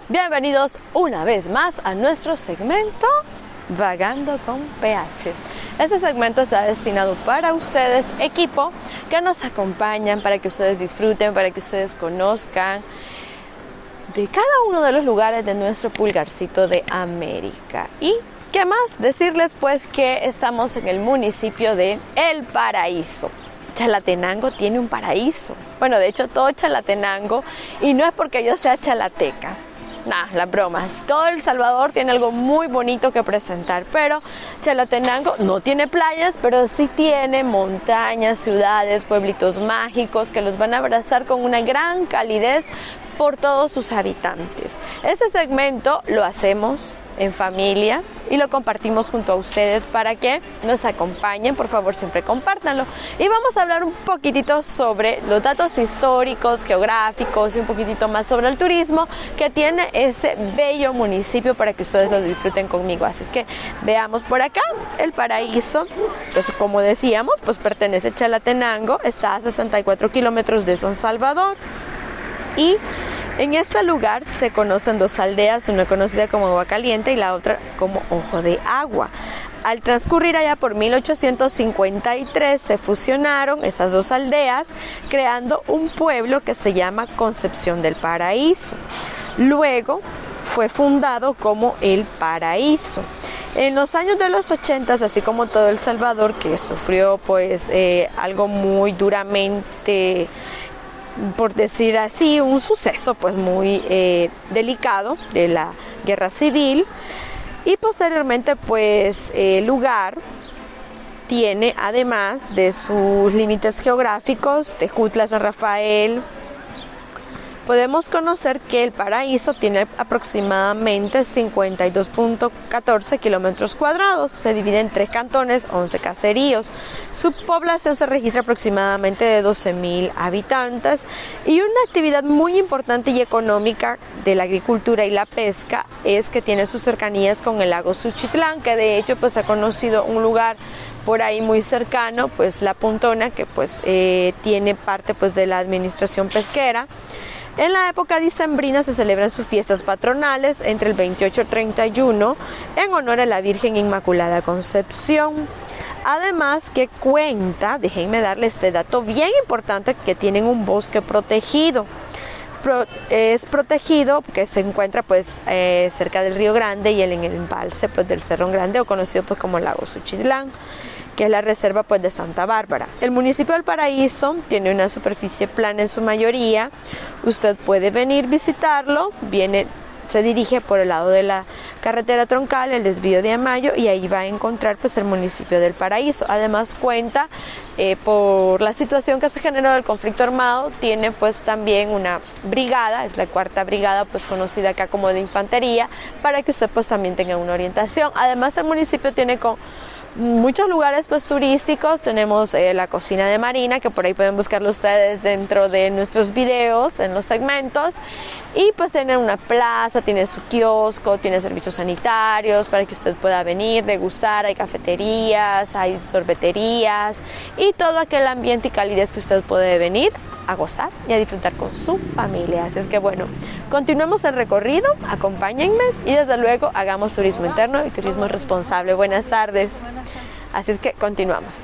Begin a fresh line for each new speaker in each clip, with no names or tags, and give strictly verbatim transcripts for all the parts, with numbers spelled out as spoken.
Bienvenidos una vez más a nuestro segmento Vagando con P H. Este segmento está destinado para ustedes, equipo, que nos acompañan, para que ustedes disfruten, para que ustedes conozcan de cada uno de los lugares de nuestro pulgarcito de América. Y qué más decirles, pues que estamos en el municipio de El Paraíso. Chalatenango tiene un paraíso. Bueno, de hecho todo Chalatenango, y no es porque yo sea chalateca. Nah, las bromas. Todo El Salvador tiene algo muy bonito que presentar, pero Chalatenango no tiene playas, pero sí tiene montañas, ciudades, pueblitos mágicos que los van a abrazar con una gran calidez por todos sus habitantes. Este segmento lo hacemos en familia y lo compartimos junto a ustedes para que nos acompañen. Por favor, siempre compártanlo. Y vamos a hablar un poquitito sobre los datos históricos, geográficos y un poquitito más sobre el turismo que tiene este bello municipio para que ustedes lo disfruten conmigo. Así es que veamos por acá. El Paraíso, pues como decíamos, pues pertenece a Chalatenango, está a sesenta y cuatro kilómetros de San Salvador. Y en este lugar se conocen dos aldeas, una conocida como Agua Caliente y la otra como Ojo de Agua. Al transcurrir allá por mil ochocientos cincuenta y tres se fusionaron esas dos aldeas, creando un pueblo que se llama Concepción del Paraíso. Luego fue fundado como El Paraíso. En los años de los ochentas, así como todo El Salvador, que sufrió pues eh, algo muy duramente, por decir así, un suceso pues muy eh, delicado de la guerra civil, y posteriormente pues el lugar tiene, además de sus límites geográficos, Tejutla, San Rafael, podemos conocer que El Paraíso tiene aproximadamente cincuenta y dos punto catorce kilómetros cuadrados. Se divide en tres cantones, once caseríos. Su población se registra aproximadamente de doce mil habitantes. Y una actividad muy importante y económica de la agricultura y la pesca es que tiene sus cercanías con el lago Suchitlán, que de hecho pues ha conocido un lugar por ahí muy cercano, pues La Puntona, que pues eh, tiene parte pues de la administración pesquera. En la época dicembrina se celebran sus fiestas patronales entre el veintiocho y treinta y uno en honor a la Virgen Inmaculada Concepción. Además que cuenta, déjenme darles este dato bien importante, que tienen un bosque protegido. Pro, es protegido que se encuentra pues eh, cerca del Río Grande y en el embalse pues del Cerro Grande, o conocido pues como Lago Suchitlán, que es la reserva pues de Santa Bárbara. El municipio del Paraíso tiene una superficie plana en su mayoría. Usted puede venir visitarlo, viene, se dirige por el lado de la carretera troncal, el desvío de Amayo, y ahí va a encontrar pues el municipio del Paraíso. Además cuenta, eh, por la situación que se generó del conflicto armado, tiene pues también una brigada, es la cuarta brigada pues conocida acá como de infantería, para que usted pues también tenga una orientación. Además el municipio tiene con muchos lugares pues turísticos. Tenemos eh, la cocina de Marina, que por ahí pueden buscarlo ustedes dentro de nuestros videos, en los segmentos, y pues tiene una plaza, tiene su kiosco, tiene servicios sanitarios para que usted pueda venir, degustar. Hay cafeterías, hay sorbeterías y todo aquel ambiente y calidez que usted puede venir a gozar y a disfrutar con su familia. Así es que bueno, continuemos el recorrido, acompáñenme y desde luego hagamos turismo interno y turismo responsable. Buenas tardes. Así es que continuamos.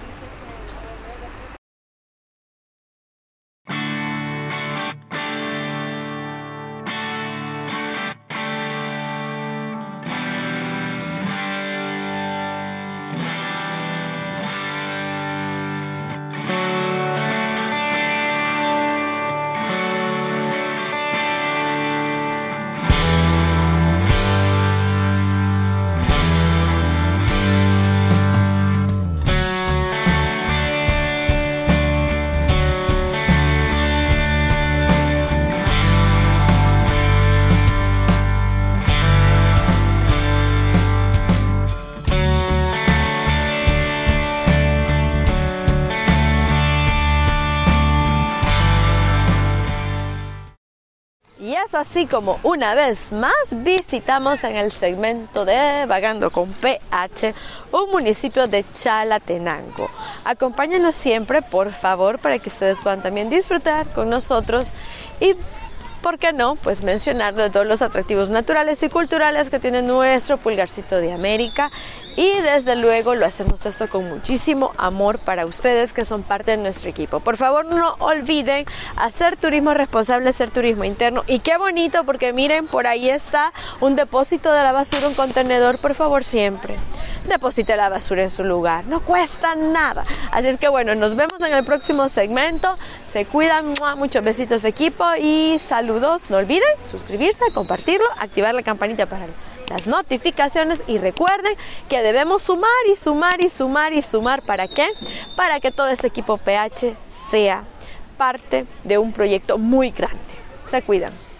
es así como una vez más visitamos en el segmento de Vagando con P H un municipio de Chalatenango. Acompáñenos siempre, por favor, para que ustedes puedan también disfrutar con nosotros y ¿por qué no? Pues mencionar de todos los atractivos naturales y culturales que tiene nuestro pulgarcito de América. Y desde luego lo hacemos esto con muchísimo amor para ustedes que son parte de nuestro equipo. Por favor, no olviden hacer turismo responsable, hacer turismo interno. Y qué bonito, porque miren, por ahí está un depósito de la basura, un contenedor. Por favor, siempre deposite la basura en su lugar, no cuesta nada. Así es que bueno, nos vemos en el próximo segmento. Se cuidan, muchos besitos equipo y saludos. No olviden suscribirse, compartirlo, activar la campanita para las notificaciones y recuerden que debemos sumar y sumar y sumar y sumar. ¿Para qué? Para que todo este equipo P H sea parte de un proyecto muy grande. Se cuidan.